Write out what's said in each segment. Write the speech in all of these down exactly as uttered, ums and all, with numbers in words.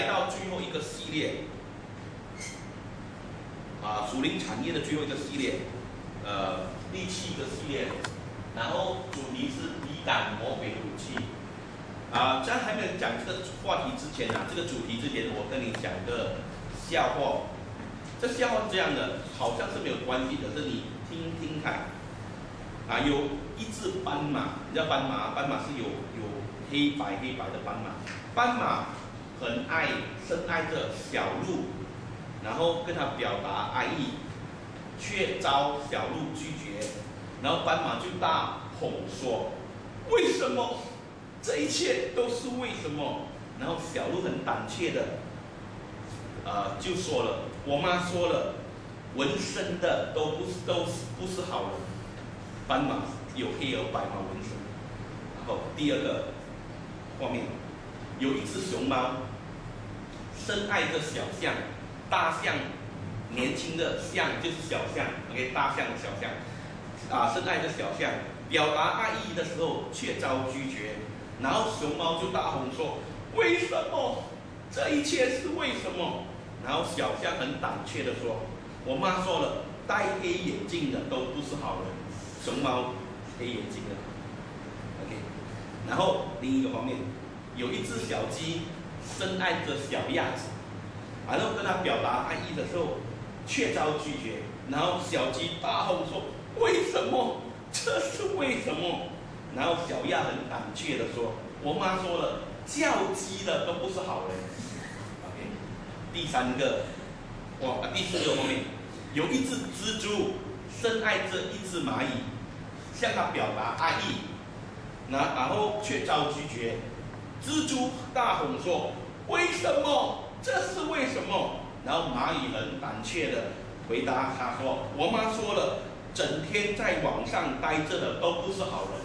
来到最后一个系列，啊，属灵产业的最后一个系列，呃，第七个系列，然后主题是抵挡魔鬼的武器。啊，在还没有讲这个话题之前啊，这个主题之前，我跟你讲个笑话。这笑话是这样的，好像是没有关系的，是你听听看。啊，有一只斑马，你知道斑马？斑马是有有黑白黑白的斑马。斑马很爱深爱着小鹿，然后跟他表达爱意，却遭小鹿拒绝。然后斑马就大吼说：“为什么？这一切都是为什么？”然后小鹿很胆怯的，呃，就说了：“我妈说了，纹身的都不是都是不是好人。”斑马有黑有白嘛纹身。然后第二个画面，有一只熊猫，深爱着小象，大象年轻的象就是小象 ，OK， 大象小象，啊，深爱着小象，表达爱意的时候却遭拒绝，然后熊猫就大吼说：“为什么？这一切是为什么？”然后小象很胆怯的说：“我妈说了，戴黑眼镜的都不是好人。”熊猫黑眼睛的 ，OK。然后另一个方面，有一只小鸡深爱着小鸭子，然后跟它表达爱意的时候，却遭拒绝。然后小鸡大吼说：“为什么？这是为什么？”然后小鸭很胆怯的说：“我妈说了，叫鸡的都不是好人。” OK。第三个，哇，第四个方面，有一只蜘蛛深爱着一只蚂蚁，向它表达爱意，那然后却遭拒绝。蜘蛛大吼说：“为什么？这是为什么？”然后蚂蚁很胆怯的回答他说：“我妈说了，整天在网上待着的都不是好人。”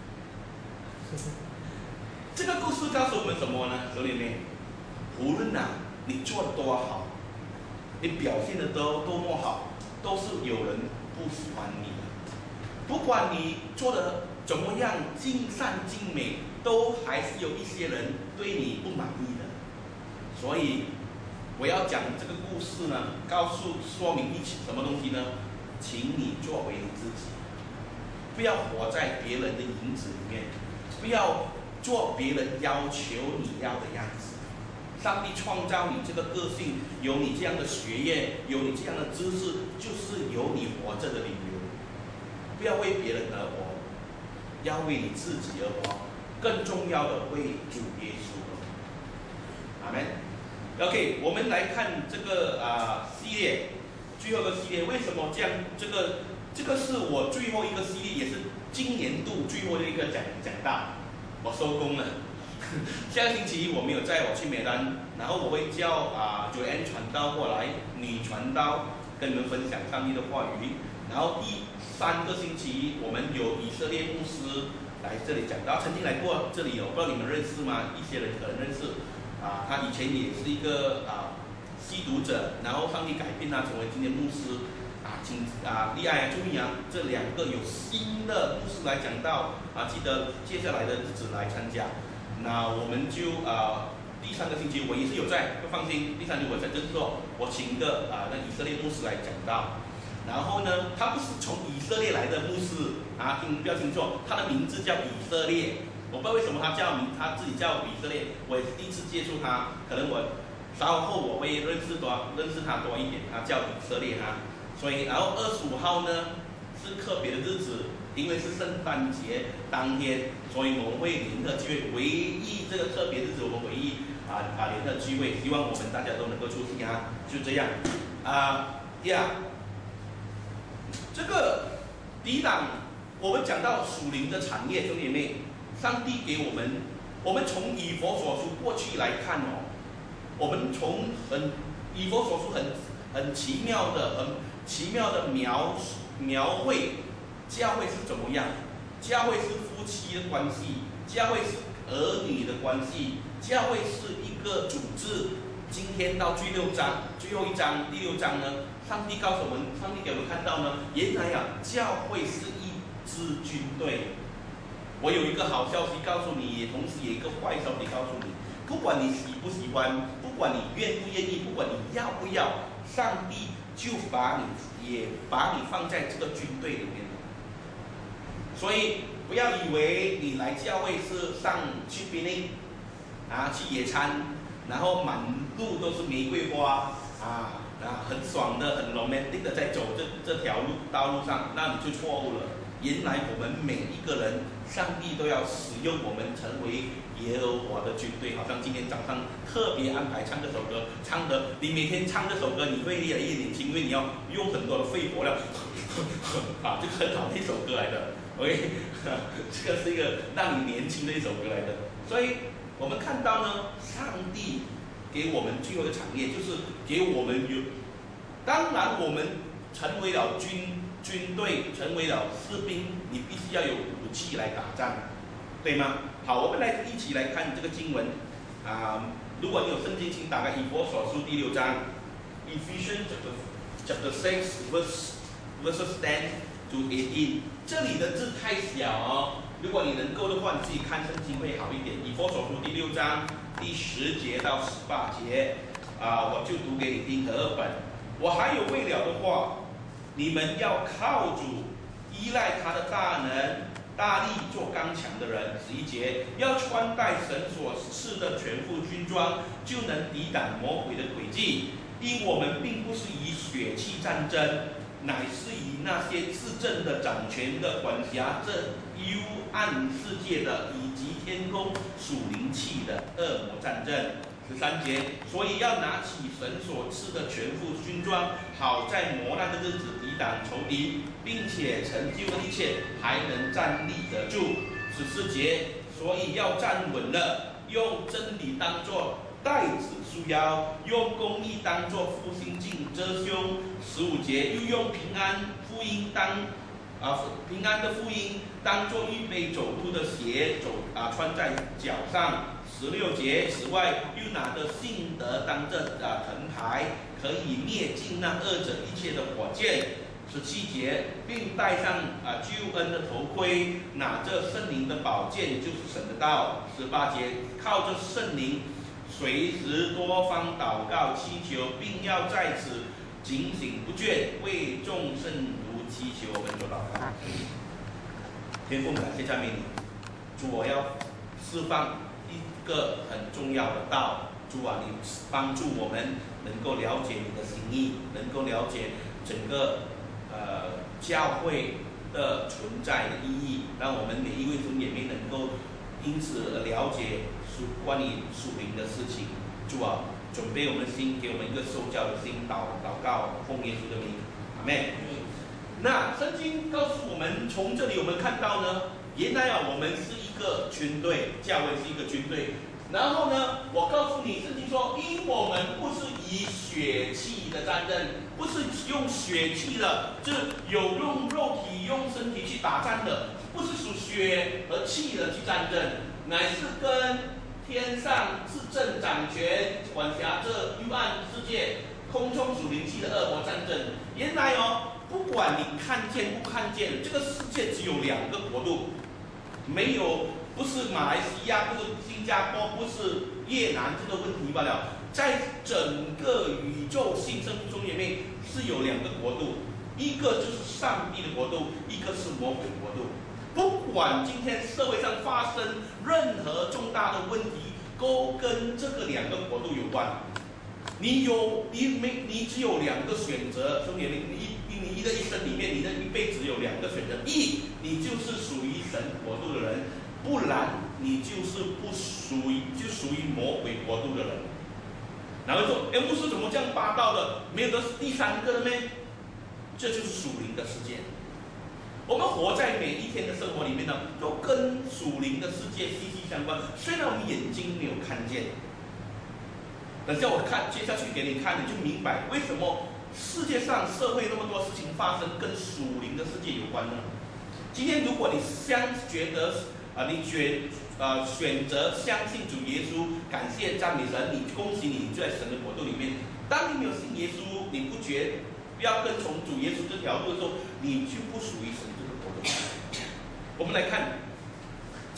这个故事告诉我们什么呢？手里面，无论啊你做的多好，你表现的都多么好，都是有人不喜欢你的。不管你做的怎么样，尽善尽美，都还是有一些人对你不满意的。所以我要讲这个故事呢，告诉说明一起什么东西呢？请你作为你自己，不要活在别人的影子里面，不要做别人要求你要的样子。上帝创造你这个个性，有你这样的学业，有你这样的知识，就是有你活着的理由。不要为别人而活，要为你自己而活，更重要的为主耶稣而活。阿门。OK， 我们来看这个啊、呃、系列，最后一个系列为什么这样？这个这个是我最后一个系列，也是今年度最后的一个讲讲道，我收工了。下个星期我没有在，我去美丹，然后我会叫啊九 N 传道过来，女传道跟你们分享上帝的话语。然后第三个星期我们有以色列牧师来这里讲道，曾经来过这里哦，不知道你们认识吗？一些人可能认识啊，他以前也是一个啊吸毒者，然后上帝改变他成为今天牧师啊，请啊利爱啊注意啊，这两个有新的牧师来讲道啊，记得接下来的日子来参加。那我们就啊、呃，第三个星期我也是有在，不放心。第三个我在就是说，我请一个啊、呃、那以色列牧师来讲道，然后呢，他不是从以色列来的牧师啊，听不要听错，他的名字叫以色列。我不知道为什么他叫名，他自己叫以色列，我也是第一次接触他，可能我稍后我会认识多认识他多一点，他叫以色列哈。所以，然后二十五号呢是特别的日子。因为是圣诞节当天，所以我们会联合聚会，唯一这个特别日子，我们唯一啊啊联合聚会，希望我们大家都能够出席啊，就这样啊呀。这个抵挡，我们讲到属灵的产业，兄弟妹，上帝给我们，我们从以弗所书过去来看哦，我们从很以弗所书很很奇妙的、很奇妙的描描绘。教会是怎么样？教会是夫妻的关系，教会是儿女的关系，教会是一个组织。今天到第六章，最后一章，第六章呢，上帝告诉我们，上帝给我们看到呢，原来啊，教会是一支军队。我有一个好消息告诉你，也同时有一个坏消息告诉你。 不管你喜不喜欢，不管你愿不愿意，不管你要不要，上帝就把你也把你放在这个军队里面。所以不要以为你来教会是上去兵营啊，去野餐，然后满路都是玫瑰花啊啊，很爽的，很 romantic 的在走这这条路道路上，那你就错误了。原来我们每一个人，上帝都要使用我们成为耶和华的军队。好像今天早上特别安排唱这首歌，唱的你每天唱这首歌，你会越来越年轻，因为你要用很多的肺活量，啊，这个很好的一首歌来的。OK， 这个是一个让你年轻的一首歌来的。所以我们看到呢，上帝给我们最后的产业，就是给我们有，当然我们成为了军。军队成为了士兵，你必须要有武器来打仗，对吗？好，我们来一起来看这个经文啊。如果你有圣经，请打开以弗所书第六章 ，Ephesians chapter six verse verses ten to eighteen。这里的字太小哦，如果你能够的话，你自己看圣经会好一点。以弗所书第六章第十节到十八节啊，我就读给你听和二本。我还有未了的话。你们要靠主，依赖他的大能、大力，做刚强的人。十一节，要穿戴神所赐的全副军装，就能抵挡魔鬼的诡计。因我们并不是以血气战争，乃是以那些自正的、掌权的、管辖这幽暗世界的，以及天空属灵气的恶魔战争。十三节，所以要拿起神所赐的全副军装，好在磨难的日子抵挡仇敌，并且成就一切，还能站立得住。十四节，所以要站稳了，用真理当作带子束腰，用公义当作护心镜遮胸。十五节，又用平安福音当啊平安的福音当作预备走路的鞋，走啊穿在脚上。十六节，此外又拿着信德当着啊藤牌，可以灭尽那恶者一切的火箭。十七节，并戴上啊救恩的头盔，拿着圣灵的宝剑，就是神的道。十八节，靠着圣灵，随时多方祷告祈求，并要在此警醒不倦，为众圣徒祈求。我们做祷告。天父，感谢赞美你，主，我要释放一个很重要的道，主啊，你帮助我们能够了解你的心意，能够了解整个呃教会的存在的意义，让我们每一位弟兄姐妹能够因此而了解属关于属灵的事情。主啊，准备我们的心，给我们一个受教的心，祷祷告，奉耶稣的名，阿们。那圣经告诉我们，从这里我们看到呢，原来啊，我们是一个军队，教会是一个军队。然后呢，我告诉你，圣经说，因我们不是以血气的战争，不是用血气的，就是有用肉体、用身体去打仗的，不是属血和气的去战争，乃是跟天上自正掌权、管辖这幽暗世界、空中属灵气的恶魔战争。原来哦，不管你看见不看见，这个世界只有两个国度，没有。不是马来西亚，不是新加坡，不是越南这个问题罢了。在整个宇宙新生中里面是有两个国度，一个就是上帝的国度，一个是魔鬼的国度。不管今天社会上发生任何重大的问题，都跟这个两个国度有关。你有你没你只有两个选择，兄弟们，你你你一个一生里面，你的一辈子有两个选择：一，你就是属于神国度的人。不然你就是不属于，就属于魔鬼国度的人。然后说，哎，牧师怎么这样霸道的？没有的第三个了咩？这就是属灵的世界。我们活在每一天的生活里面呢，都跟属灵的世界息息相关。虽然我们眼睛没有看见，等下我看接下去给你看，你就明白为什么世界上社会那么多事情发生跟属灵的世界有关呢？今天如果你相觉得啊，你选呃选择相信主耶稣，感谢赞美神，你恭喜你就在神的国度里面。当你没有信耶稣，你不觉不要跟从主耶稣这条路的时候，你就不属于神这个国度。我们来看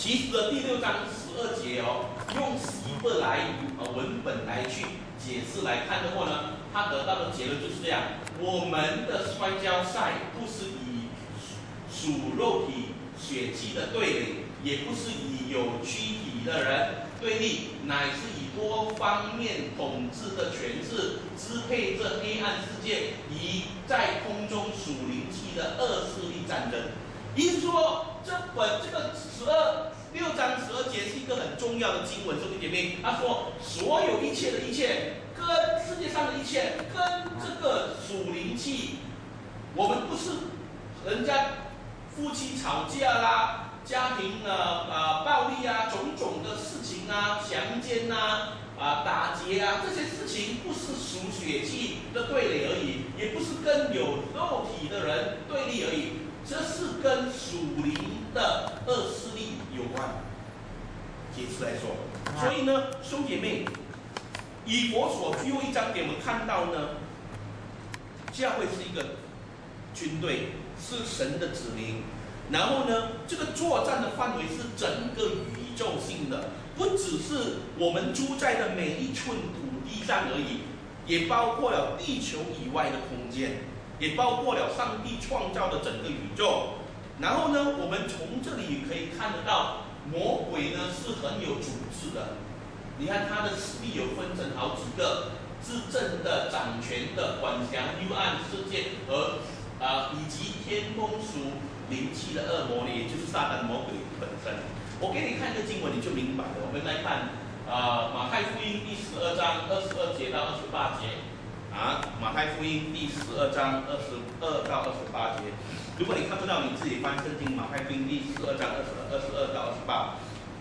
其实的第六章十二节哦，用希伯来语呃文本来去解释来看的话呢，他得到的结论就是这样：我们的摔跤赛不是以属肉体血气的对垒，也不是以有躯体的人对立，乃是以多方面统治的权势支配这黑暗世界，以在空中属灵气的恶势力战争。意思说，这本这个十二六章十二节是一个很重要的经文，兄弟姐妹。他说，所有一切的一切，跟世界上的一切，跟这个属灵气，我们不是人家夫妻吵架啦。家庭呢，呃，暴力啊，种种的事情啊，强奸呐，啊，打劫啊，这些事情不是属血气的对垒而已，也不是跟有肉体的人对立而已，这是跟属灵的恶势力有关。解释来说，所以呢，兄姐妹，以佛所最后一章给我们看到呢，教会是一个军队，是神的子民。然后呢，这个作战的范围是整个宇宙性的，不只是我们住在的每一寸土地上而已，也包括了地球以外的空间，也包括了上帝创造的整个宇宙。然后呢，我们从这里可以看得到，魔鬼呢是很有组织的。你看他的势力有分成好几个，执政的、掌权的、管辖幽暗世界和啊、呃、以及天风属灵气的恶魔呢，也就是撒旦魔鬼本身。我给你看一个经文，你就明白了。我们来看啊、呃、马太福音第十二章二十二节到二十八节啊，马太福音第十二章二十二到二十八节。如果你看不到，你自己翻圣经马太福音第十二章二十二十二到二十八。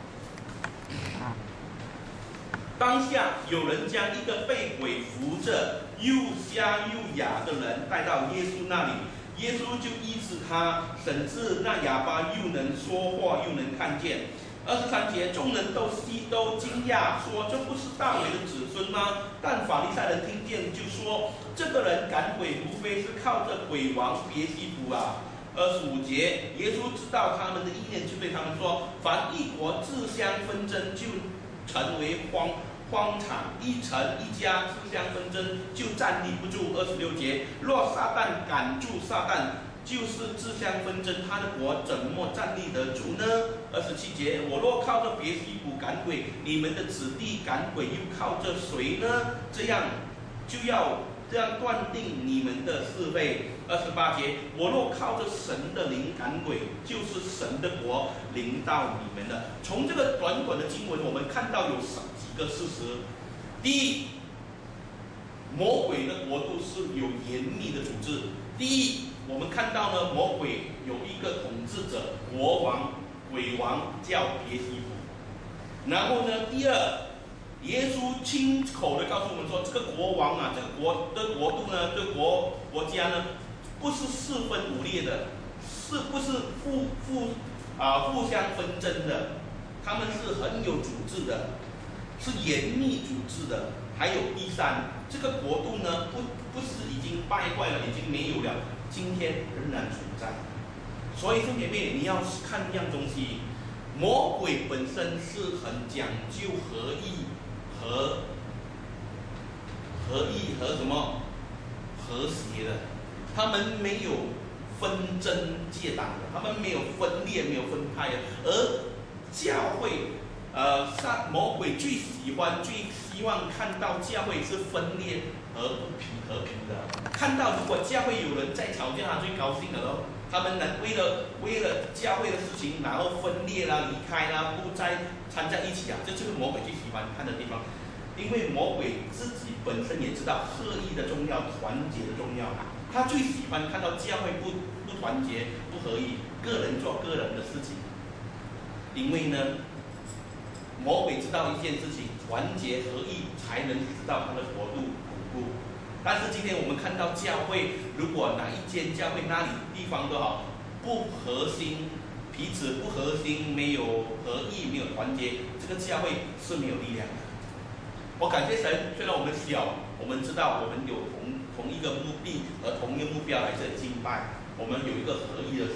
当下有人将一个被鬼附着、又瞎又哑的人带到耶稣那里。耶稣就医治他，甚至那哑巴又能说话，又能看见。二十三节，众人都悉都惊讶，说：“这不是大卫的子孙吗？”但法利赛人听见，就说：“这个人赶鬼，无非是靠着鬼王别西卜啊。”二十五节，耶稣知道他们的意念，就对他们说：“凡一国自相纷争，就成为荒。”荒场，一城一家自相纷争，就站立不住。二十六节，若撒旦赶住撒旦，就是自相纷争，他的国怎么站立得住呢？二十七节，我若靠着别西卜赶鬼，你们的子弟赶鬼又靠着谁呢？这样就要这样断定你们的是非。二十八节，我若靠着神的灵赶鬼，就是神的国临到你们了。从这个短短的经文，我们看到有几个事实。第一，魔鬼的国度是有严密的组织。第一，我们看到呢，魔鬼有一个统治者，国王、鬼王叫别西卜。然后呢，第二，耶稣亲口的告诉我们说，这个国王啊，这个国的国度呢，这个国国家呢，不是四分五裂的，是不是互互啊互相纷争的？他们是很有组织的，是严密组织的。还有第三，这个国度呢，不不是已经败坏了，已经没有了，今天仍然存在。所以兄弟姐妹，你要看一样东西，魔鬼本身是很讲究合意和合意和什么和谐的，他们没有分争结党的，他们没有分裂，没有分派的。而教会，呃，撒魔鬼最喜欢、最希望看到教会是分裂而不平和平的。看到如果教会有人在吵架，他最高兴的咯。他们能为了为了教会的事情，然后分裂啦、离开啦、不再参在一起啊，这就是魔鬼最喜欢看的地方。因为魔鬼自己本身也知道合一的重要、团结的重要，他最喜欢看到教会不不团结、不合一，个人做个人的事情。因为呢，魔鬼知道一件事情，团结合一才能使到他的国度巩固。但是今天我们看到教会，如果哪一间教会那里地方都好，不核心，彼此不核心，没有合一，没有团结，这个教会是没有力量的。我感谢神，虽然我们小，我们知道我们有同同一个目的和同一个目标来这里敬拜，我们有一个合一的心。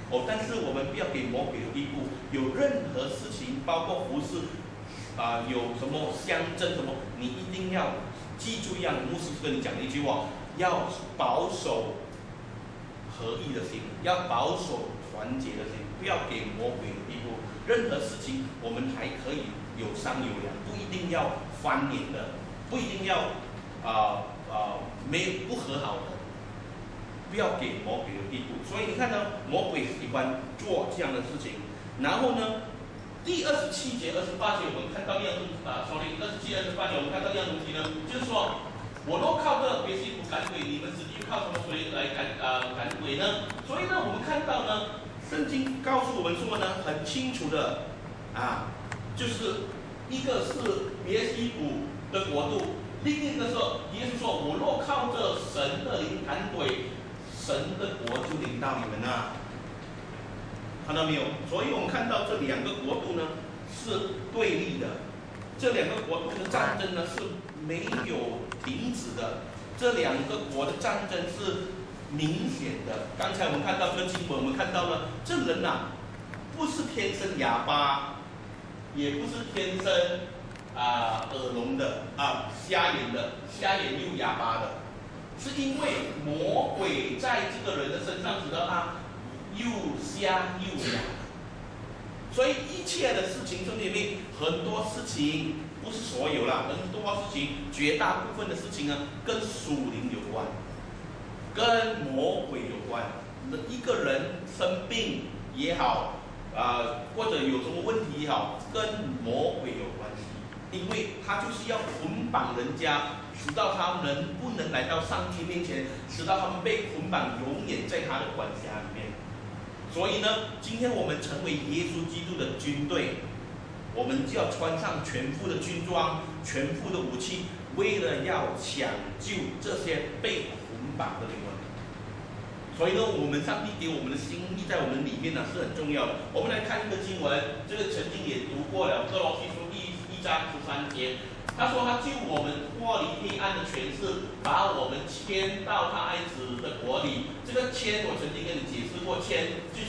哦，但是我们不要给魔鬼的地步，有任何事情，包括服饰，啊、呃，有什么相争什么，你一定要记住一样，牧师跟你讲的一句话，要保守合一的心，要保守团结的心，不要给魔鬼的地步。任何事情我们还可以有商有量，不一定要翻脸的，不一定要啊啊、呃呃、没不和好的。不要给魔鬼的地步，所以你看呢，魔鬼喜欢做这样的事情。然后呢，第二十七节、二十八节，我们看到一样东西啊，sorry，二十七、二十八节，我们看到一样东西呢，就是说，我若靠着别西卜赶鬼，你们实际靠什么谁来赶啊赶鬼呢？所以呢，我们看到呢，圣经告诉我们说呢，很清楚的啊，就是一个是别西卜的国度，另一个说，耶稣说，我若靠着神的灵赶鬼。神的国就临到你们了，看到没有？所以我们看到这两个国度呢是对立的，这两个国度的战争呢是没有停止的，这两个国的战争是明显的。刚才我们看到这个经文，我们看到了这人呐、啊，不是天生哑巴，也不是天生啊、呃、耳聋的啊瞎眼的，瞎眼又哑巴的。是因为魔鬼在这个人的身上使得他又瞎又哑，所以一切的事情，兄弟妹，很多事情不是所有啦，很多事情，绝大部分的事情呢，跟属灵有关，跟魔鬼有关。一个人生病也好，啊、呃，或者有什么问题也好，跟魔鬼有关系，因为他就是要捆绑人家。使到他们不能来到上帝面前，使到他们被捆绑，永远在他的管辖里面。所以呢，今天我们成为耶稣基督的军队，我们就要穿上全副的军装、全副的武器，为了要抢救这些被捆绑的灵魂。所以呢，我们上帝给我们的心意在我们里面呢是很重要的。我们来看一个经文，这个曾经也读过了，《哥罗西书》第一章十三节。他说：“他救我们脱离黑暗的权势，把我们迁到他爱子的国里。这个迁，我曾经跟你解释过，迁就是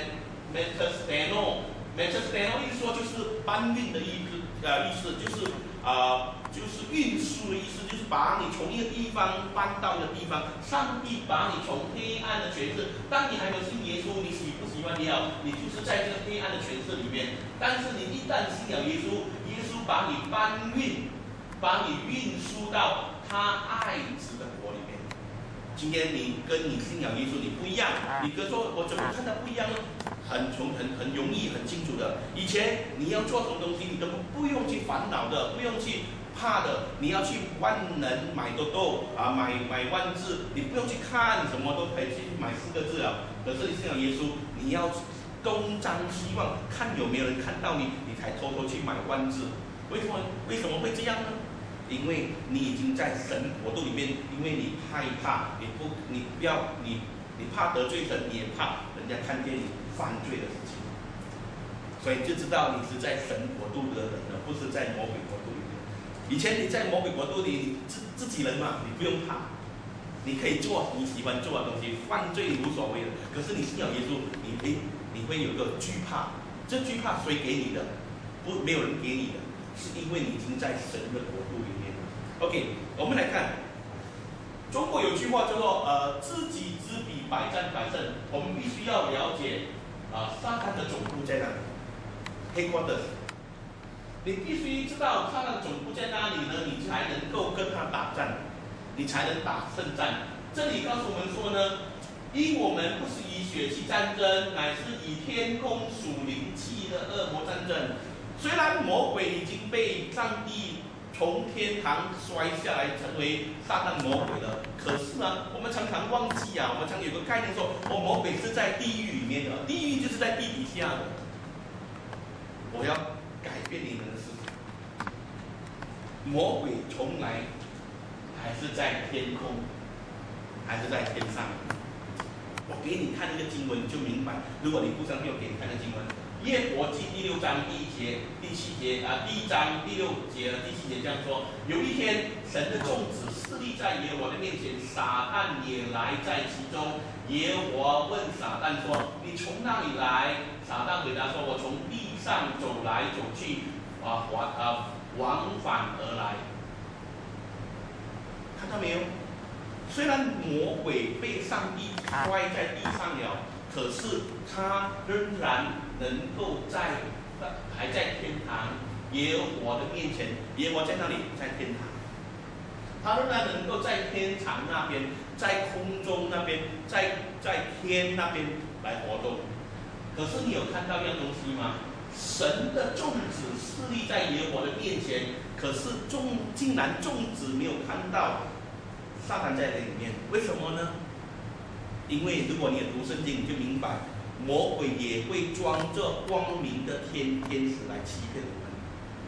metasteno，metasteno 意思说就是搬运的意思，呃，意思就是啊、呃，就是运输的意思，就是把你从一个地方搬到一个地方。上帝把你从黑暗的权势，当你还没有信耶稣，你喜不喜欢也好，你就是在这个黑暗的权势里面。但是你一旦信了耶稣，耶稣把你搬运。”把你运输到他爱子的国里面。今天你跟你信仰耶稣你不一样，你跟说我怎么看他不一样呢？很从很很容易很清楚的。以前你要做什么东西，你根本不用去烦恼的，不用去怕的。你要去万能买多多啊，买买万字，你不用去看什么都可以去买四个字啊。可是你信仰耶稣，你要东张西望，看有没有人看到你，你才偷偷去买万字。为什么为什么会这样呢？因为你已经在神国度里面，因为你害怕，你不，你不要，你你怕得罪神，你也怕人家看见你犯罪的事情，所以就知道你是在神国度的人了，不是在魔鬼国度里面。以前你在魔鬼国度里，自自己人嘛，你不用怕，你可以做你喜欢做的东西，犯罪无所谓的。可是你信仰耶稣，你诶，你会有个惧怕，这惧怕谁给你的？不，没有人给你的。是因为你已经在神的国度里面了。OK， 我们来看，中国有句话叫做“呃，知己知彼，百战百胜”。我们必须要了解啊、呃，撒旦的总部在哪里 ？Headquarters。你必须知道撒旦的总部在哪里呢？你才能够跟他打战，你才能打胜战。这里告诉我们说呢，因我们不是以血气战争，乃是以天空属灵气的恶魔战争。虽然魔鬼已经被上帝从天堂摔下来，成为撒旦魔鬼了，可是呢，我们常常忘记啊，我们常有个概念说，哦，魔鬼是在地狱里面的，地狱就是在地底下的。我要改变你们的思想，魔鬼从来还是在天空，还是在天上。我给你看一个经文，你就明白。如果你不相信，我给你看个经文。 约伯记第六章第一节、第七节啊，第一章第六节、第七节这样说：有一天，神的众子侍立在耶和华的面前，撒旦也来在其中。耶和华问撒旦说：“你从哪里来？”撒旦回答说：“我从地上走来走去，啊，往啊往返而来。”看到没有？虽然魔鬼被上帝摔在地上了，可是他仍然能够在还在天堂耶和华的面前。耶和华在那里，在天堂。他仍然能够在天堂那边，在空中那边，在在天那边来活动。可是你有看到一样东西吗？神的众子侍立在耶和华的面前，可是众竟然众子没有看到撒旦在里面，为什么呢？因为如果你有读圣经，你就明白，魔鬼也会装着光明的天天使来欺骗我们。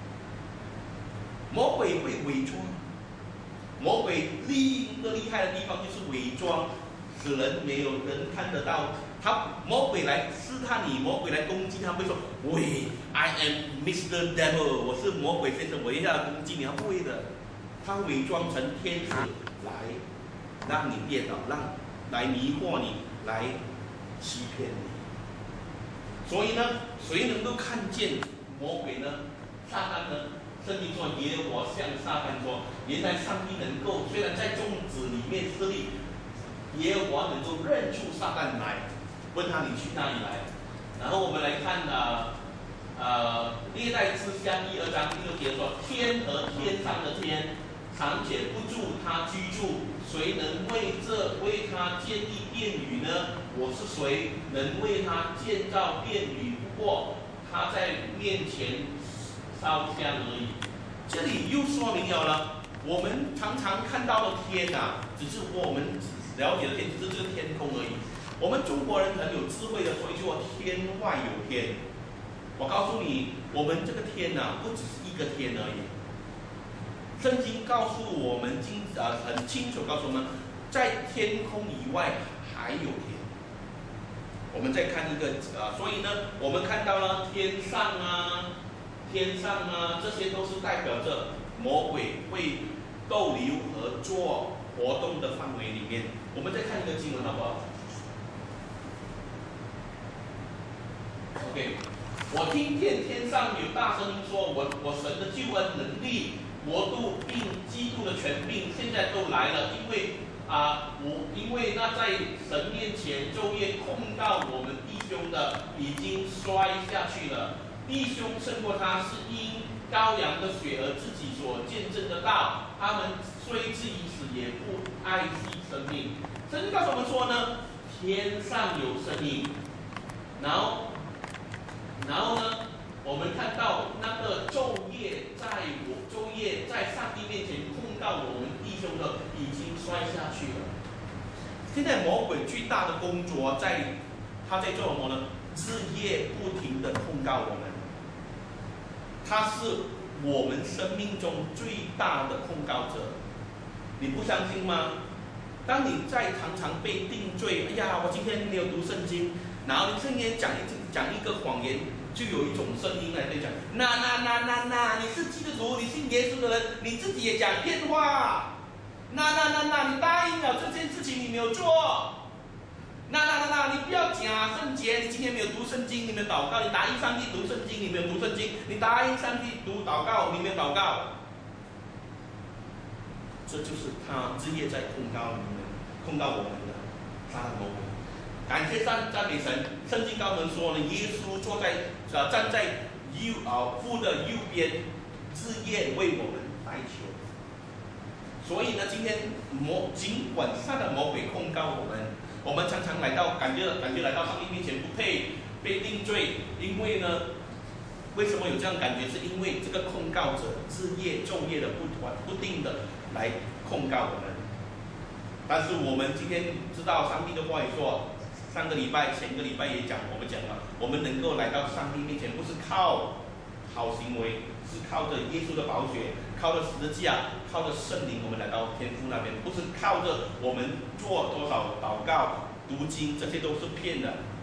魔鬼会伪装。魔鬼另一个厉害的地方就是伪装，使人没有人看得到。他魔鬼来试探你，魔鬼来攻击他，会说：“喂 ，I am Mister Devil， 我是魔鬼先生，我一下要攻击你。”他不会的，他伪装成天使来让你跌倒，让来迷惑你，来欺骗你。所以呢，谁能够看见魔鬼呢？撒旦呢？圣经说，耶和华向撒旦说：“原来上帝能够，虽然在众子里面设立，耶和华能够认出撒旦来，问他你去哪里来。”然后我们来看呃呃历代志下第二章第六节说：“天和天上的天，常且不住他居住，谁能为这为他建立殿宇呢？我是谁，能为他建造殿宇？不过他在面前烧香而已。”这里又说明了了，我们常常看到的天啊，只是我们了解的天，只是这个天空而已。我们中国人很有智慧的说一句话：“天外有天。”我告诉你，我们这个天啊，不只是一个天而已。圣经告诉我们经啊很清楚告诉我们，在天空以外还有天。我们再看一个啊，所以呢，我们看到了天上啊。天上啊，这些都是代表着魔鬼会逗留和做活动的范围里面。我们再看一个经文好不好 ？OK， 我听见天上有大声音说：“我我神的救恩能力、国度并基督的权柄，现在都来了。因为啊，我因为那在神面前昼夜控告我们弟兄的，已经摔下去了。弟兄胜过他，是因羔羊的血而自己所见证的道。他们虽至于死，也不爱惜生命。”圣经告诉我们说呢，天上有声音，然后，然后呢，我们看到那个昼夜在我昼夜在上帝面前控告我们弟兄的，已经摔下去了。现在魔鬼最大的工作在，他在做什么呢？日夜不停的控告我们。他是我们生命中最大的控告者，你不相信吗？当你在常常被定罪，哎呀，我今天没有读圣经，然后你圣经讲一讲一个谎言，就有一种声音来对讲，那那那那那，你是基督徒，你信耶稣的人，你自己也讲骗话，那那那那，你答应了这件事情你没有做。那那那那，你不要假圣洁，你今天没有读圣经，你没有祷告，你答应上帝读圣经，你没有读圣经，你答应上帝读祷告，你没有祷告，这就是他日夜在控告你们，控告我们的撒旦魔鬼。感谢赞赞美神，圣经告诉我们说呢，耶稣坐在呃站在右啊父的右边，日夜为我们代求。所以呢，今天魔尽管撒旦魔鬼控告我们。我们常常来到，感觉感觉来到上帝面前不配被定罪，因为呢，为什么有这样感觉？是因为这个控告者日夜昼夜的不断不定的来控告我们。但是我们今天知道上帝的话语说，上个礼拜前个礼拜也讲，我们讲了，我们能够来到上帝面前，不是靠好行为，是靠着耶稣的宝血，靠着十字架，靠着圣灵，我们来到天父那边，不是靠着我们做多少祷告、读经，这些都是骗的。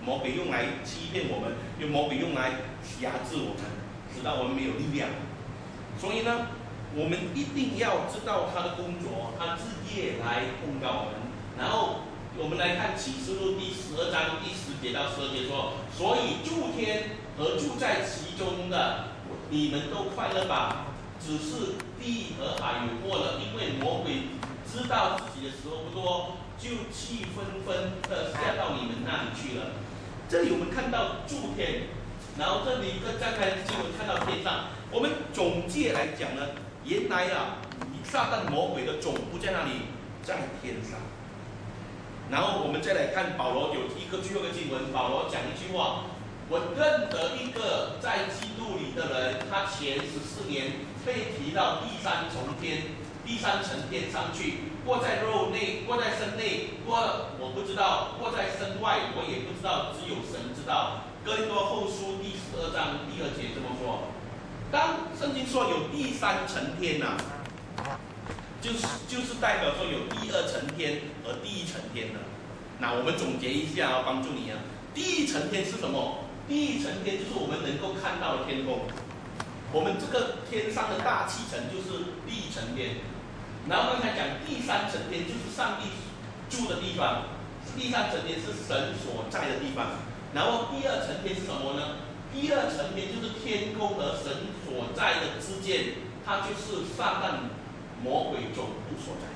魔鬼用来欺骗我们，用魔鬼用来辖制我们，使到我们没有力量。所以呢，我们一定要知道他的工作，他日夜来控告我们。然后我们来看启示录第十二章第十节到十二节说：所以诸天和住在其中的，你们都快乐吧。只是地和海有祸了，因为魔鬼知道自己的时候不多，就气纷纷的下到你们那里去了。这里我们看到诸天，然后这里跟刚才经文看到天上。我们总结来讲呢，原来啊，撒旦魔鬼的总部在哪里？在天上。然后我们再来看保罗有一个最后的经文，保罗讲一句话：我认得一个在基督里的人，他前十四年被提到第三重天、第三层天上去，或在肉内，或在身内，或我不知道，或在身外，我也不知道，只有神知道。哥林多后书第十二章第二节这么说。当圣经说有第三层天呐、啊，就是就是代表说有第二层天和第一层天的。那我们总结一下啊，帮助你啊。第一层天是什么？第一层天就是我们能够看到的天空。我们这个天上的大气层就是第一层天。然后刚才讲第三层天就是上帝住的地方，第三层天是神所在的地方。然后第二层天是什么呢？第二层天就是天空和神所在的之间，它就是撒旦魔鬼总部所在。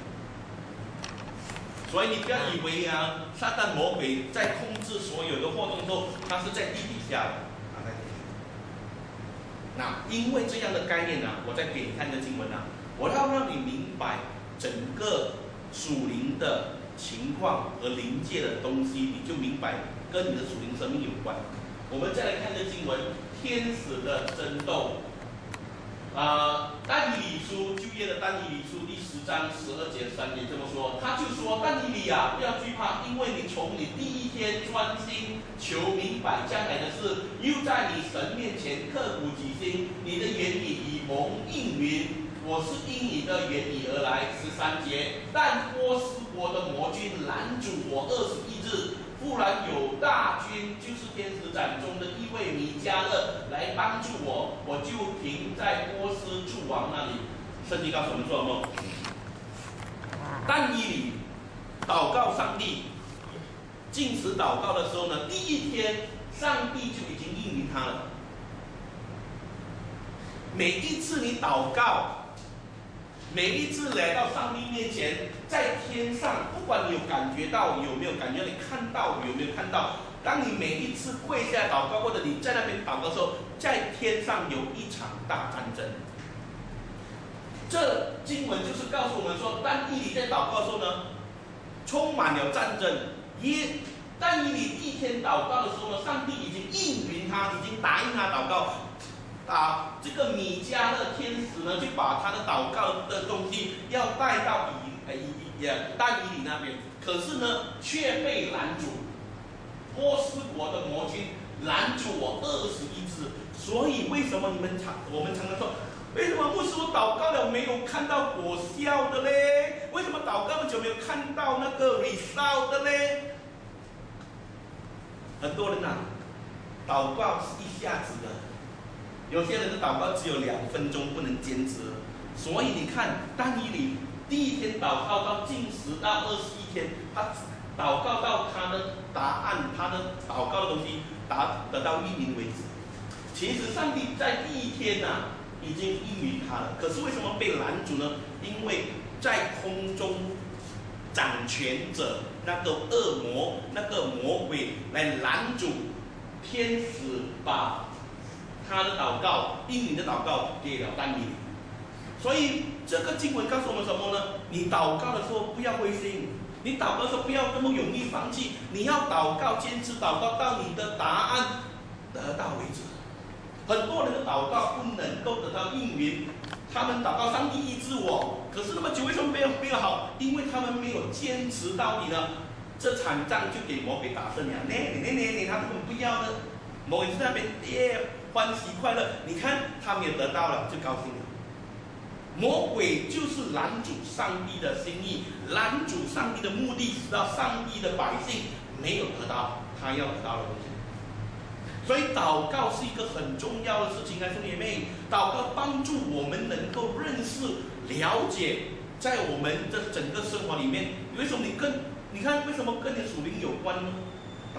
所以你不要以为啊，撒旦魔鬼在控制所有的活动的时候，他是在地底下的，他在地底下。那因为这样的概念呢、啊，我再给你看一个经文啊，我要让你明白整个属灵的情况和灵界的东西，你就明白跟你的属灵生命有关。我们再来看这经文，天使的争斗。啊，但以理书旧约的但以理书第十章十二节三节这么说，他就说：但以理啊，不要惧怕，因为你从你第一天专心求明白将来的事，又在你神面前刻苦己心，你的言语以蒙应允。我是因你的言语而来。十三节，但波斯国的魔军拦阻我二十一日。忽然有大军，就是天使长中的一位米迦勒来帮助我，我就停在波斯诸王那里。圣经告诉我们说什么？但以理祷告上帝，禁食祷告的时候呢，第一天上帝就已经应允他了。每一次你祷告，每一次来到上帝面前，在天上，不管你有感觉到有没有感觉，你看到有没有看到，当你每一次跪下祷告，或者你在那边祷告的时候，在天上有一场大战争。这经文就是告诉我们说，但以理在祷告的时候呢，充满了战争。耶，但以理第一天祷告的时候呢，上帝已经应允他，已经答应他祷告。啊，这个米迦勒天使呢，就把他的祷告的东西要带到以呃以也但以理那边，可是呢却被拦阻。波斯国的魔军拦阻我二十一日，所以为什么你们常我们常常说，为什么牧师我祷告了没有看到果效的嘞？为什么祷告那么久没有看到那个 result 的嘞？很多人啊，祷告是一下子的。有些人的祷告只有两分钟，不能坚持。所以你看，但以理第一天祷告到禁食到二十一天，他祷告到他的答案，他的祷告的东西达得到应允为止。其实上帝在第一天呐、啊、已经应允他了，可是为什么被拦阻呢？因为在空中掌权者那个恶魔、那个魔鬼来拦阻天使把他的祷告、应允的祷告给了但以理。所以这个经文告诉我们什么呢？你祷告的时候不要灰心，你祷告的时候不要那么容易放弃，你要祷告，坚持祷告到你的答案得到为止。很多人的祷告不能够得到应允，他们祷告上帝医治我，可是那么久为什么没有没有好？因为他们没有坚持到底呢。这场仗就给魔鬼打胜了，那那那那他根本不要的，魔鬼在那边耶欢喜快乐，你看他们也得到了，就高兴了。魔鬼就是拦阻上帝的心意，拦阻上帝的目的，使到上帝的百姓没有得到他要得到的东西。所以祷告是一个很重要的事情啊，兄弟姐妹，祷告帮助我们能够认识、了解，在我们的整个生活里面，为什么你跟你看为什么跟你属灵有关呢？祷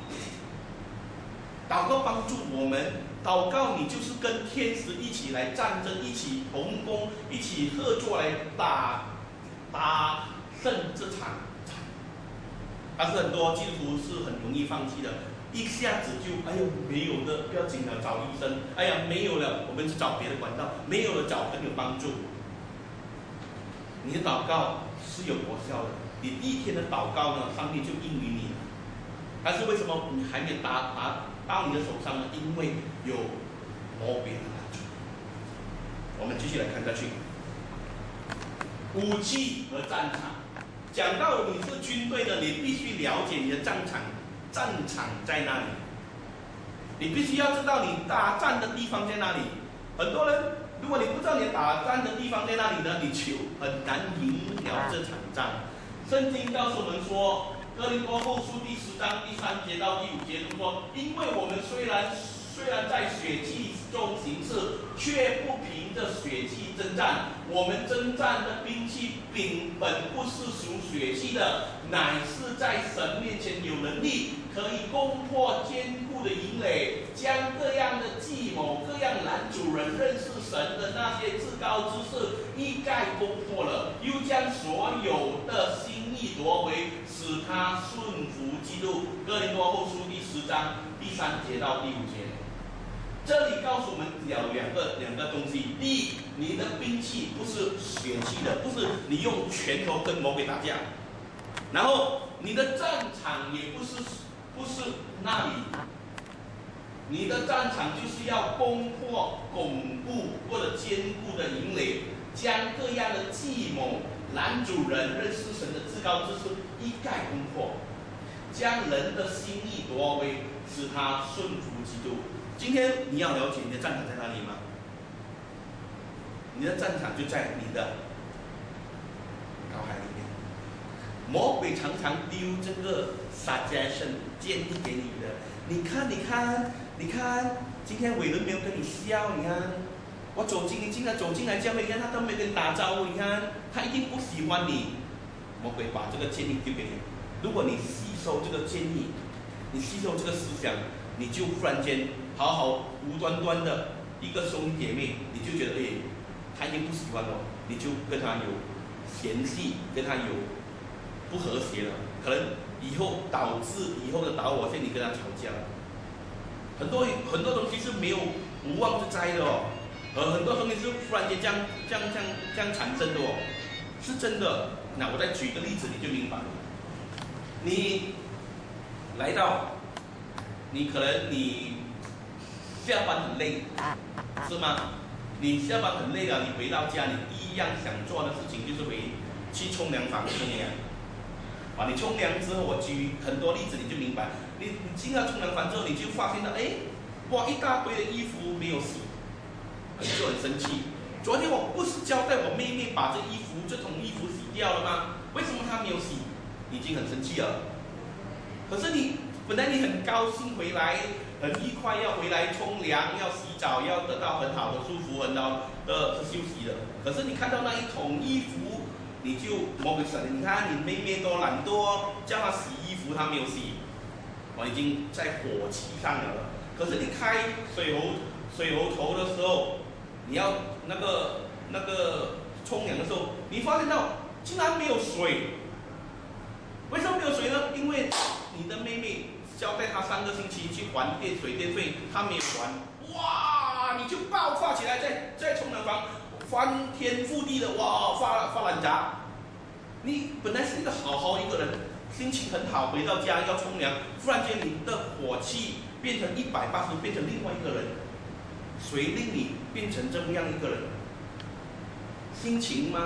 告，祷告帮助我们，祷告你就是跟天使一起来战争，一起同工，一起合作来打打胜这场仗。但是很多基督徒是很容易放弃的。一下子就哎呦没有的，不要紧了，找医生。哎呀没有了，我们去找别的管道。没有了，找朋友帮助。你的祷告是有果效的，你第一天的祷告呢，上帝就应允你了。但是为什么你还没达达到你的手上呢？因为有魔鬼的拦阻。我们继续来看下去，武器和战场。讲到你是军队的，你必须了解你的战场。战场在哪里？你必须要知道你打仗的地方在哪里。很多人，如果你不知道你打仗的地方在哪里呢，你就很难赢了这场仗。圣经告诉我们说，《哥林多后书》第十章第三节到第五节说：“因为我们虽然虽然在血气中行事，却不凭着血气征战。我们征战的兵器并本不是属血气的，乃是在神面前有能力，可以攻破坚固的营垒，将各样的计谋、各样拦阻人认识神的那些至高之事一概攻破了，又将所有的心意夺回，使他顺服基督。”哥林多后书第十章第三节到第五节。这里告诉我们有两个两个东西。第一，你的兵器不是血气的，不是你用拳头跟魔鬼打架。然后你的战场也不是不是那里，你的战场就是要攻破巩固或者坚固的营垒，将各样的计谋拦阻人认识神的至高之事一概攻破，将人的心意夺回，使他顺服基督。今天你要了解你的战场在哪里吗？你的战场就在你的脑海里面。魔鬼常常丢这个 suggestion 建议给你的。你看，你看，你看，今天伟伦没有跟你笑，你看，我走进你进来走进来教会，你看他都没跟你打招呼，你看他一定不喜欢你。魔鬼把这个建议丢给你，如果你吸收这个建议，你吸收这个思想，你就忽然间好好无端端的一个兄弟姐妹，你就觉得哎，他已经不喜欢我，你就跟他有嫌隙，跟他有不和谐了，可能以后导致以后的导火线，你跟他吵架了。很多很多东西是没有无妄之灾的哦，而很多东西是忽然间这样这样这样这样产生的哦，是真的。那我再举一个例子，你就明白了。你来到，你可能你下班很累，是吗？你下班很累了，你回到家，你第一样想做的事情就是回去冲凉房冲凉。啊，你冲凉之后，我举很多例子，你就明白。你你进到冲凉房之后，你就发现到，哎，哇，一大堆的衣服没有洗，你就很生气。昨天我不是交代我妹妹把这衣服这桶衣服洗掉了吗？为什么她没有洗？已经很生气了。可是你本来你很高兴回来，很愉快要回来冲凉，要洗澡，要得到很好的舒服，很好的休息的。可是你看到那一桶衣服，你就魔鬼想，你看你妹妹多懒惰，叫她洗衣服她没有洗，我已经在火气上了。可是你开水喉水喉头的时候，你要那个那个冲凉的时候，你发现到竟然没有水。为什么没有水呢？因为你的妹妹交代她三个星期去还电水电费，她没有还，哇，你就爆发起来，在在冲凉房翻天覆地的哇发发烂渣。你本来是一个好好一个人，心情很好，回到家要冲凉，忽然间你的火气变成一百八十，变成另外一个人。谁令你变成这么样一个人？心情吗？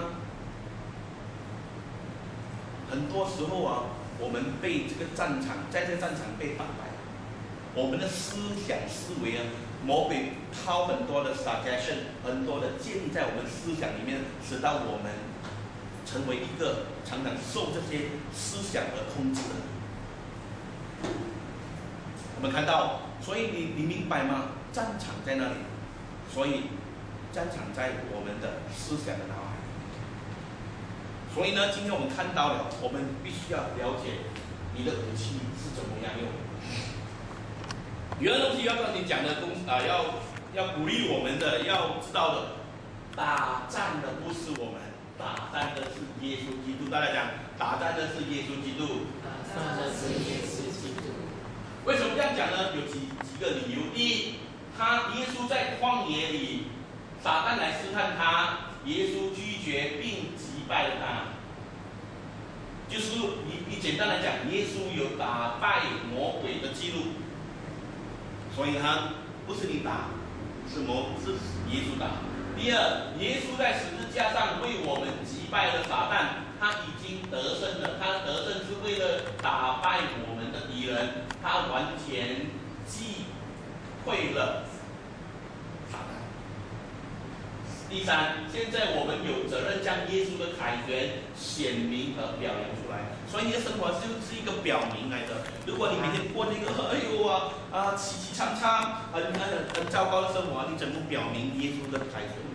很多时候啊，我们被这个战场，在这个战场被打败，我们的思想思维啊，魔鬼抛很多的 suggestion， 很多的建议在我们思想里面，使到我们成为一个常常受这些思想而控制的人。 我们看到，所以你你明白吗？战场在那里，所以战场在我们的思想的脑海。所以呢，今天我们看到了，我们必须要了解你的武器是怎么样用。有的东西要跟你讲的东啊、呃，要要鼓励我们的，要知道的，打战的不是我们，打战的是耶稣基督。大家讲，打战的是耶稣基督。 打仗的是耶稣基督。 为什么这样讲呢？有几几个理由。第一，他耶稣在旷野里，撒旦来试探他，耶稣拒绝并击败了他。就是你你简单来讲，耶稣有打败魔鬼的记录，所以他不是你打，是魔是耶稣打。第二，耶稣在十字架上为我们击败了撒旦。他已经得胜了，他的得胜是为了打败我们的敌人，他完全击溃了撒旦。第三，现在我们有责任将耶稣的凯旋显明和表扬出来，所以你的生活就是一个表明来的。如果你每天过那个哎呦啊啊凄凄惨惨很很很糟糕的生活，你怎么表明耶稣的凯旋？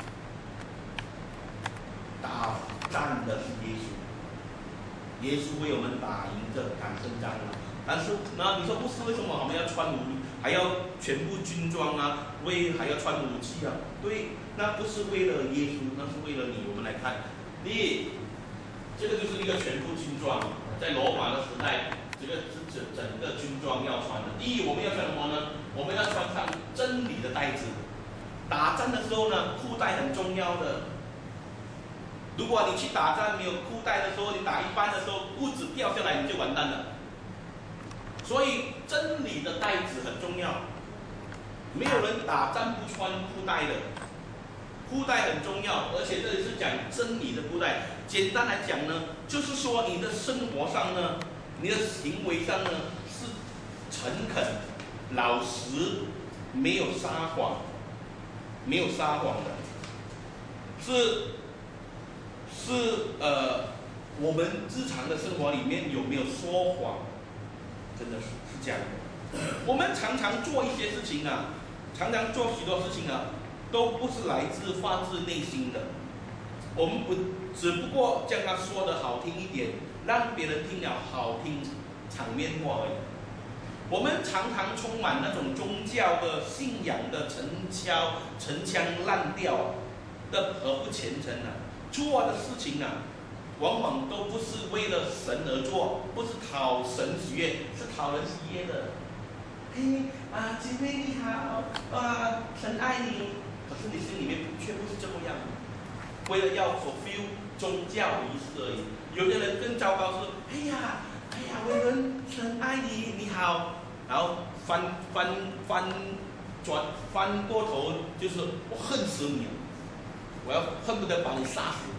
打战的是耶稣，耶稣为我们打赢这打胜仗了。但是，那你说不是为什么我们要穿武，还要全部军装啊？为还要穿武器啊？对，那不是为了耶稣，那是为了你。我们来看，第一，这个就是一个全副军装，在罗马的时代，这个是整整个军装要穿的。第一，我们要穿什么呢？我们要穿上真理的带子。打仗的时候呢，裤带很重要的。如果你去打仗没有裤带的时候，你打一半的时候，裤子掉下来你就完蛋了。所以真理的带子很重要，没有人打仗不穿裤带的，裤带很重要，而且这里是讲真理的裤带。简单来讲呢，就是说你的生活上呢，你的行为上呢是诚恳、老实，没有撒谎，没有撒谎的，是。是呃，我们日常的生活里面有没有说谎？真的是是这样的。我们常常做一些事情啊，常常做许多事情啊，都不是来自发自内心的。我们不只不过将它说的好听一点，让别人听了好听，场面话而已。我们常常充满那种宗教的信仰的陈腔陈腔滥调的而不虔诚啊。做的事情啊，往往都不是为了神而做，不是讨神喜悦，是讨人喜悦的。嘿啊，姐妹你好，啊，神爱你，可是你心里面却不是这么样，为了要 fulfill 宗教仪式而已。有的人更糟糕是，哎呀，哎呀，伟伦，神爱你，你好，然后翻翻翻转翻过头，就是我恨死你了。我要恨不得把你杀死，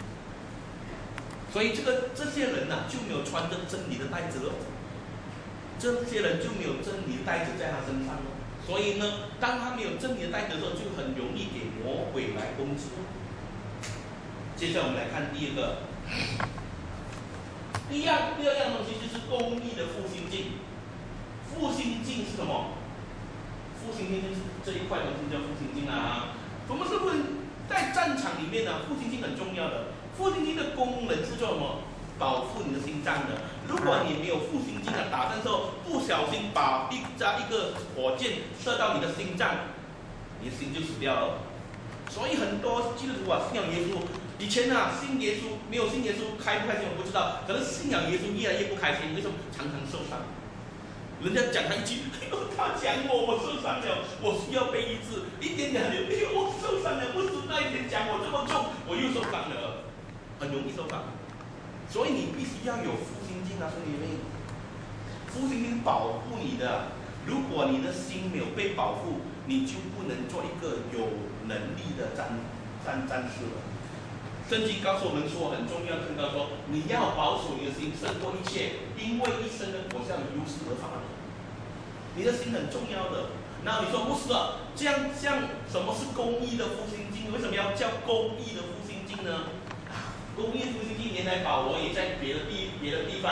所以这个这些人呐、啊、就没有穿着真理的带子了，这些人就没有真理的带子在他身上了。所以呢，当他没有真理的带子的时候，就很容易给魔鬼来攻击。接下来我们来看第二个，第二第二样东西就是公义的复兴镜。复兴镜是什么？复兴镜就是这一块东西叫复兴镜啊。什么是复兴？在战场里面呢，复兴镜很重要的。复兴镜的功能是做什么？保护你的心脏的。如果你没有复兴镜啊，打仗之后不小心把一扎一个火箭射到你的心脏，你的心就死掉了。所以很多基督徒啊，信仰耶稣，以前啊信耶稣没有信耶稣开不开心我不知道，可是信仰耶稣越来越不开心，为什么？常常受伤。人家讲他一句，哎呦，他讲我，我受伤了，我需要被医治，一点点，哎呦，我受伤了，不是那一天讲我这么重，我又受伤了，很容易受伤。所以你必须要有复兴镜啊，兄弟妹，复兴镜保护你的。如果你的心没有被保护，你就不能做一个有能力的战战战士了。圣经告诉我们说，很重要的，告诉说你要保守你的心胜过一切，因为一生的果效由此而发的。你的心很重要的。那你说不是的，这样像什么是公义的复兴镜？为什么要叫公义的复兴镜呢？啊，公义复兴镜原来保罗也在别的地别的地方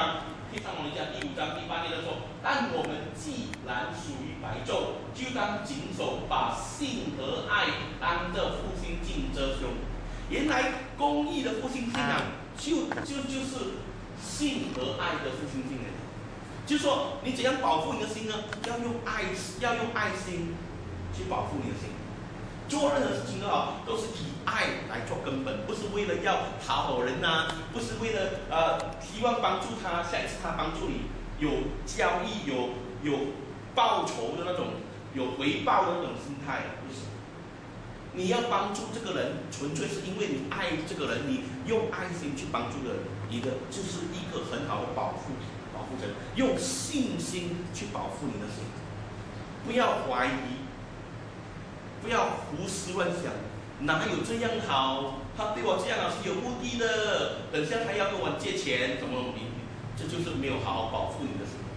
帖撒罗尼迦第五章第八节的说，但我们既然属于白昼，就当谨守，把信和爱当着复兴镜遮胸。原来公义的复兴镜啊，就就就是信和爱的复兴镜来的。就是说，你怎样保护你的心呢？要用爱，要用爱心去保护你的心。做任何事情都好，都是以爱来做根本，不是为了要讨好人呐、啊，不是为了呃希望帮助他，下一次他帮助你有交易、有有报酬的那种、有回报的那种心态，不是。你要帮助这个人，纯粹是因为你爱这个人，你用爱心去帮助的人，你的就是一个很好的保护保护者，用信心去保护你的心，不要怀疑。不要胡思乱想，哪有这样好？他对我这样好是有目的的，等下还要跟我借钱，怎么你这就是没有好好保护你的心。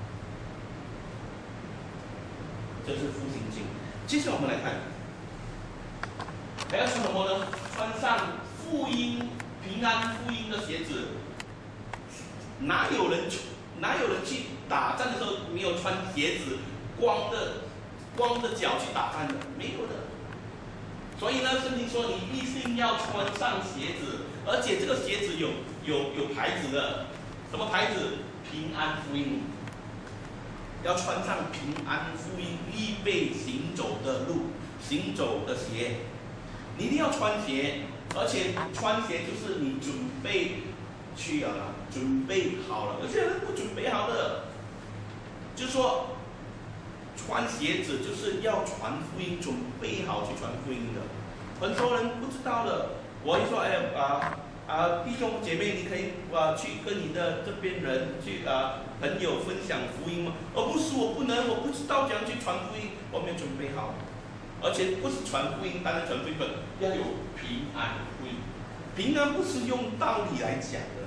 这是复兴经。接下来我们来看，还要穿什么呢？穿上福音平安福音的鞋子。哪有人哪有人去打仗的时候没有穿鞋子，光着光着脚去打仗的？没有的。所以呢，圣经说你必须要穿上鞋子，而且这个鞋子有有有牌子的，什么牌子？平安福音。要穿上平安福音，预备行走的路，行走的鞋。你一定要穿鞋，而且穿鞋就是你准备去啊，准备好了。有些人不准备好的，就是说。穿鞋子就是要传福音，准备好去传福音的。很多人不知道的，我一说，哎啊啊，弟兄姐妹，你可以啊去跟你的这边人去啊朋友分享福音吗？而不是我不能，我不知道怎样去传福音，我没有准备好。而且不是传福音，单单传福音，要有平安福音。平安不是用道理来讲的，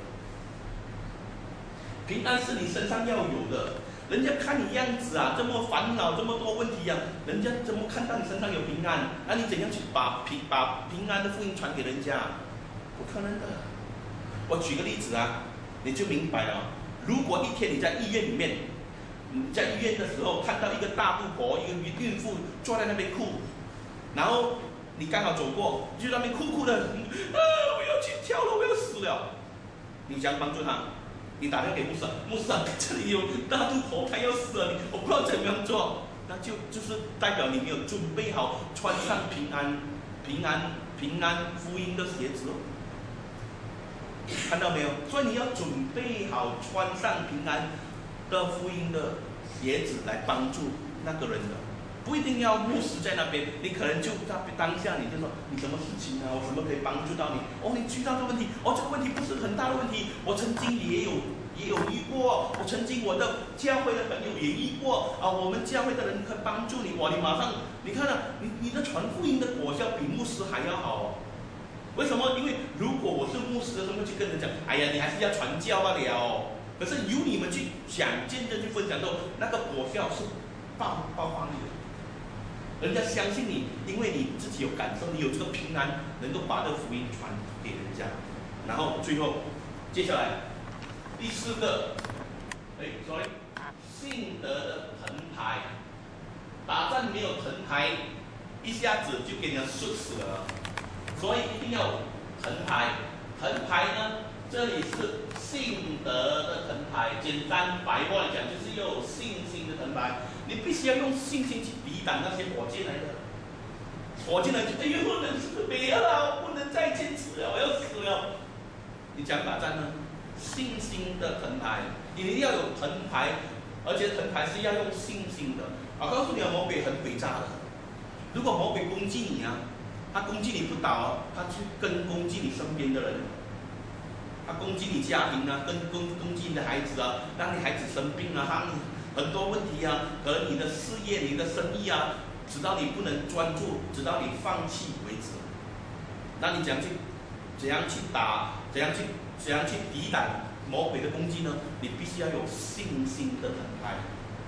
平安是你身上要有的。人家看你样子啊，这么烦恼，这么多问题啊，人家怎么看到你身上有平安？那你怎样去把平把平安的福音传给人家？不可能的。我举个例子啊，你就明白了。如果一天你在医院里面，你在医院的时候看到一个大肚婆，一个孕妇坐在那边哭，然后你刚好走过，就在那边哭哭的，啊，我要去跳了，我要死了。你想帮助她？你打电话给牧师，牧师啊，这里有大肚婆，她要死了，你我不知道怎么样做，那就就是代表你没有准备好穿上平安、平安、平安福音的鞋子哦，看到没有？所以你要准备好穿上平安的福音的鞋子来帮助那个人的，不一定要牧师在那边，你可能就在当下你就说你什么事情啊，我什么可以帮助到你？哦，你遇到这个问题，哦，这个问题不是很大的问题，我曾经也有也有遇过，我曾经我的教会的朋友也遇过啊，我们教会的人可以帮助你，哇，你马上你看啊，你你的传福音的果效比牧师还要好哦。为什么？因为如果我是牧师的时候去跟人讲，哎呀，你还是要传教罢了哦。可是由你们去讲见证去分享之后，那个果效是爆爆发力的。人家相信你，因为你自己有感受，你有这个平安，能够把这个福音传给人家。然后最后，接下来第四个，哎 ，sorry， 信德的藤牌，打仗没有藤牌，一下子就给人家摔死了。所以一定要有藤牌。藤牌呢，这里是信德的藤牌。简单白话来讲，就是要有信心的藤牌。你必须要用信心去抵挡那些火箭来的。火箭来就，哎呦，我人是没了，我不能再坚持了，我要死了。你讲打仗呢？信心的藤牌，你一定要有藤牌，而且藤牌是要用信心的。我告诉你啊，魔鬼很诡诈的。如果魔鬼攻击你啊，他攻击你不倒，他去跟攻击你身边的人，他攻击你家庭啊，跟攻攻击你的孩子啊，让你孩子生病啊，让你很多问题啊，可能你的事业、你的生意啊，直到你不能专注，直到你放弃为止。那你怎样去怎样去打，怎样去怎样去抵挡魔鬼的攻击呢？你必须要有信心的藤牌。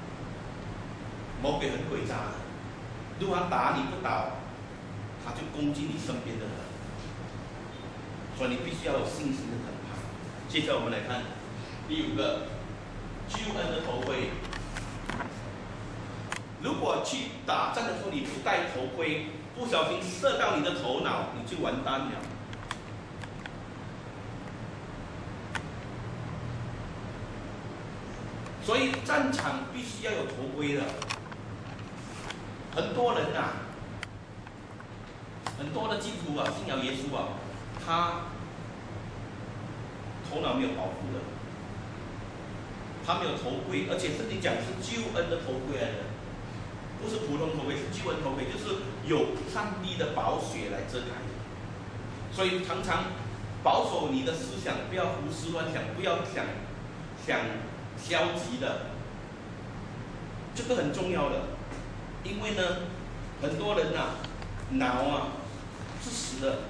魔鬼很诡诈的，如果他打你不倒，他就攻击你身边的人，所以你必须要有信心的藤牌。接下来我们来看第五个， 救恩的头盔。如果去打仗的时候你不戴头盔，不小心射到你的头脑，你就完蛋了。所以战场必须要有头盔的。很多人啊，很多的基督徒啊，信仰耶稣啊，他头脑没有保护的，他没有头盔，而且圣经讲是救恩的头盔来的，不是普通头盔，是救恩头盔，就是有上帝的宝血来遮盖的。所以常常保守你的思想，不要胡思乱想，不要想想消极的，这个很重要的。因为呢，很多人呐、啊，脑啊是死的，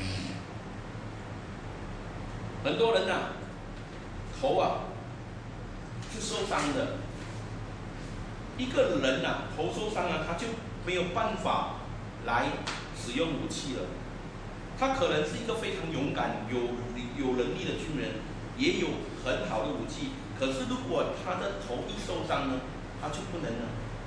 很多人呐、啊，头啊是受伤的。一个人呐、啊，头受伤了，他就没有办法来使用武器了。他可能是一个非常勇敢、有有能力的军人，也有很好的武器。可是如果他的头一受伤呢，他就不能了。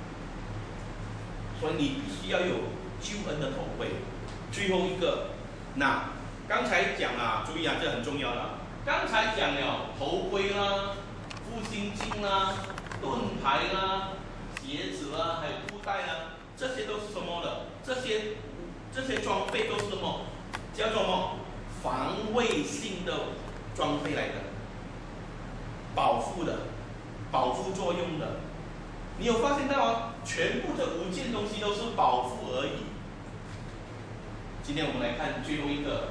所以你必须要有救恩的头盔。最后一个，那刚才讲啊，注意啊，这很重要了。刚才讲了头盔啦、护心镜啦、盾牌啦、鞋子啦，还有布袋啦，这些都是什么的？这些这些装备都是什么？叫做什么？防卫性的装备来的，保护的，保护作用的。你有发现到啊？全部这五件东西都是保护而已。今天我们来看最后一个，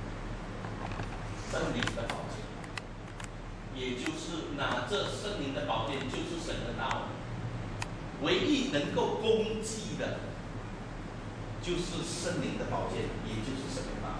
圣灵的宝剑，也就是拿着圣灵的宝剑，就是神的道。唯一能够攻击的，就是圣灵的宝剑，也就是神的道。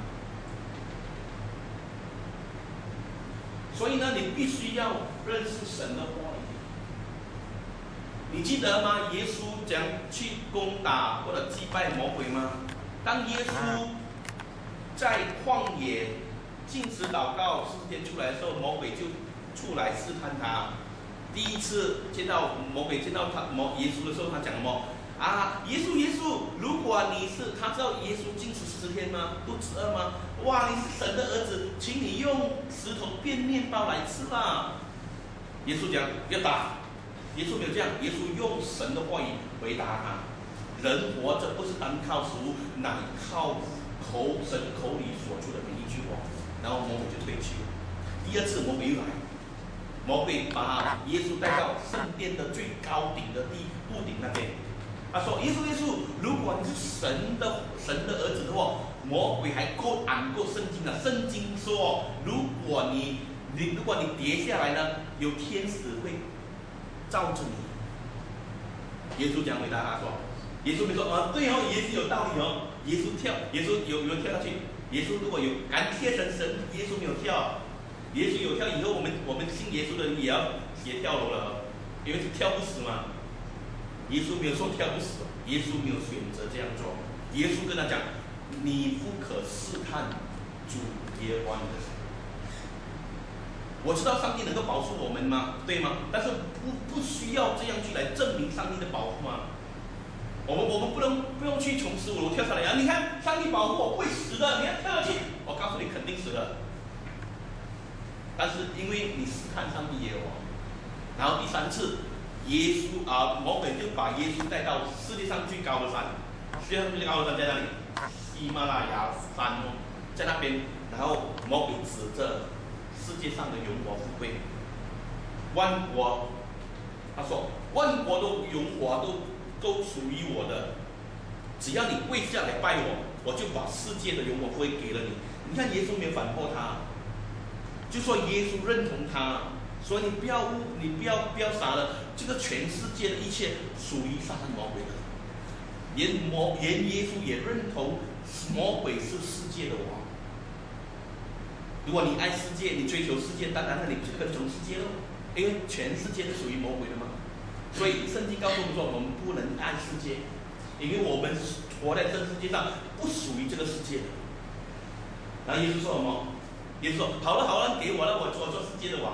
所以呢，你必须要认识神的话语。你记得吗？耶稣讲去攻打或者击败魔鬼吗？当耶稣在旷野禁食祷告四十天出来的时候，魔鬼就出来试探他。第一次见到魔鬼见到他魔耶稣的时候，他讲什么？啊，耶稣耶稣，如果你是他知道耶稣禁食四十天吗？肚子饿吗？哇，你是神的儿子，请你用石头变面包来吃啦。耶稣讲不要打。耶稣没有这样，耶稣用神的话语回答他：人活着不是单靠食物，乃靠口神口里所出的每一句话。然后魔鬼就退去了。第二次魔鬼又来，魔鬼把耶稣带到圣殿的最高顶的地屋顶那边。他说：耶稣耶稣，如果你是神的神的儿子的话，魔鬼还够俺过圣经啊。圣经说，如果你你如果你跌下来呢，有天使会照着你。耶稣讲回答他说，耶稣没说啊，对哦，耶稣有道理哦。耶稣跳，耶稣有有人跳下去。耶稣如果有感谢神，神耶稣没有跳。耶稣有跳，以后我们我们信耶稣的人也要也跳楼了，因为是跳不死嘛。耶稣没有说跳不死，耶稣没有选择这样做。耶稣跟他讲，你不可试探主耶和华你的神。我知道上帝能够保护我们吗？对吗？但是不不需要这样去来证明上帝的保护吗？我们我们不能不用去从十五楼跳下来啊！你看上帝保护我不会死的，你要跳下去，我告诉你肯定死了。但是因为你试探上帝耶和华，然后第三次，耶稣啊，魔鬼就把耶稣带到世界上最高的山，世界上最高的山在哪里？喜马拉雅山哦，在那边，然后魔鬼指着世界上的荣华富贵，万国，他说万国都荣华都都属于我的，只要你跪下来拜我，我就把世界的荣华富贵给了你。你看耶稣没有反驳他，就说耶稣认同他，所以你不要误，你不要不要傻了，这个全世界的一切属于撒旦魔鬼的，连魔连耶稣也认同魔鬼是世界的王。如果你爱世界，你追求世界，当然那你就跟从世界了，因为全世界都属于魔鬼的嘛。所以圣经告诉我们说，我们不能爱世界，因为我们活在这个世界上不属于这个世界的。然后耶稣说什么？耶稣说：好了好了，给我了，我做做世界的王。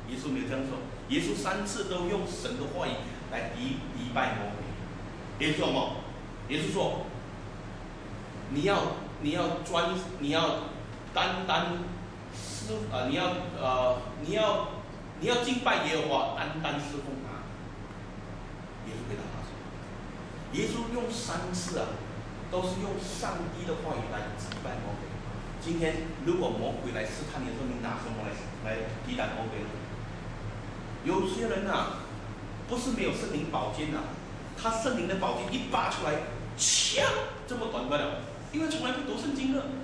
耶稣没有这样说，耶稣三次都用神的话语来敌敌败魔鬼。耶稣说什么？耶稣说，你要你要专你要单单侍啊、呃，你要呃你要你要敬拜耶和华，单单侍奉他。耶稣回答他说，耶稣用三次啊，都是用上帝的话语来击败魔鬼。今天如果魔鬼来试探你的时候，你拿什么来来抵挡魔鬼呢？有些人啊，不是没有圣灵宝剑啊，他圣灵的宝剑一拔出来，枪这么短不了，因为从来不读圣经的。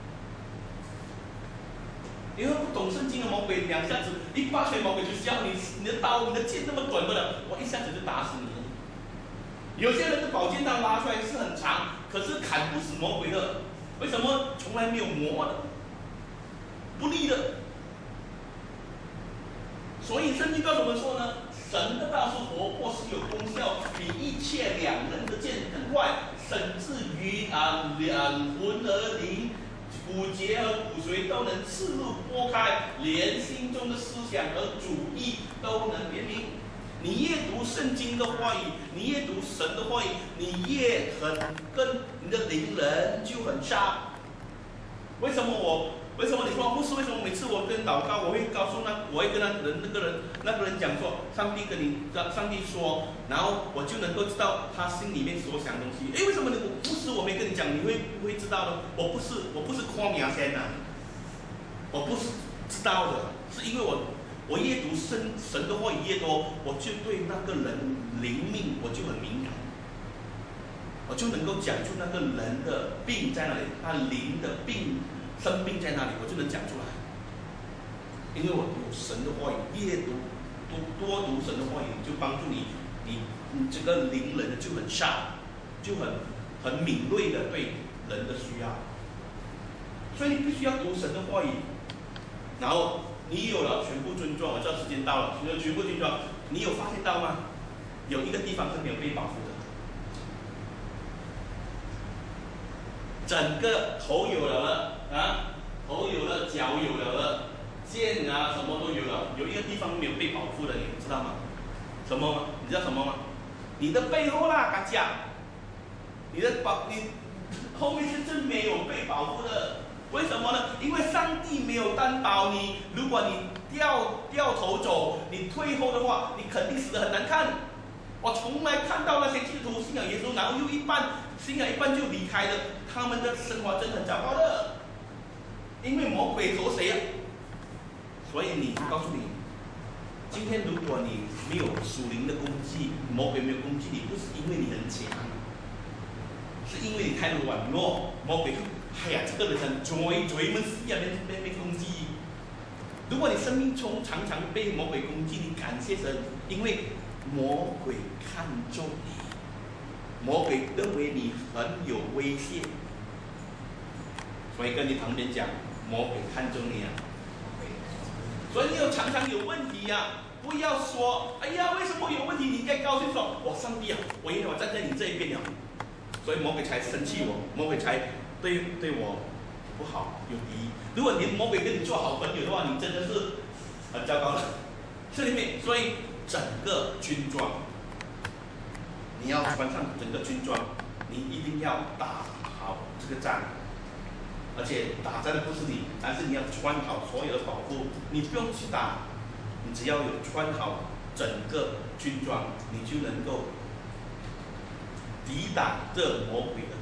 因为不懂圣经的魔鬼，两下子一拔出来，魔鬼就笑你，你的刀、你的剑那么短不了，我一下子就打死你。有些人的宝剑刀拉出来是很长，可是砍不死魔鬼的。为什么？从来没有磨的，不利的。所以圣经告诉我们说呢，神的道是活泼，是有功效，比一切两刃的剑更快，甚至于啊两魂而灵。骨节和骨髓都能刺入拨开，连心中的思想和主意都能辨明。你越读圣经的话语，你越读神的话语，你越很跟你的灵人就很差。为什么我？为什么你说不是？为什么每次我跟祷告，我会告诉那，我会跟那人那个人那个人讲说，上帝跟你，上帝说，然后我就能够知道他心里面所想的东西。哎，为什么你不是我没跟你讲，你会不会知道呢？我不是，我不是夸名先呐，我不是知道的，是因为我我越读神神的话语越多，我就对那个人灵命我就很敏感，我就能够讲出那个人的病在哪里，他灵的病。生病在哪里，我就能讲出来，因为我读神的话语，越读多多读神的话语，就帮助你，你你这个灵人就很sharp，就很很敏锐的对人的需要，所以你必须要读神的话语，然后你有了全部尊重，我知道时间到了，你有全部尊重，你有发现到吗？有一个地方是没有被保护的。整个头有了了啊，头有了，脚有了了，剑啊什么都有了，有一个地方没有被保护的，你知道吗？什么吗？你知道什么吗？你的背后啦，嘎讲，你的保你后面是真没有被保护的，为什么呢？因为上帝没有担保你，如果你掉掉头走，你退后的话，你肯定死得很难看。我从来看到那些基督徒信仰耶稣，然后又一半信仰一半就离开了，他们的生活真的很糟糕的，因为魔鬼和谁呀？所以你告诉你，今天如果你没有属灵的攻击，魔鬼没有攻击你，不是因为你很强，是因为你太软弱，魔鬼就哎呀，这个人很追追们死呀，被被被攻击。如果你生命中常常被魔鬼攻击，你感谢神，因为魔鬼看重你，魔鬼认为你很有威胁，所以跟你旁边讲，魔鬼看重你啊。所以你有常常有问题呀、啊，不要说，哎呀，为什么有问题？你应该高兴说，我上帝啊，我因为我站在你这一边了，所以魔鬼才生气我，魔鬼才对对我不好，有敌意。如果连魔鬼跟你做好朋友的话，你真的是很糟糕的。这里面，所以整个军装，你要穿上整个军装，你一定要打好这个仗。而且打仗的不是你，但是你要穿好所有的保护，你不用去打，你只要有穿好整个军装，你就能够抵挡这魔鬼的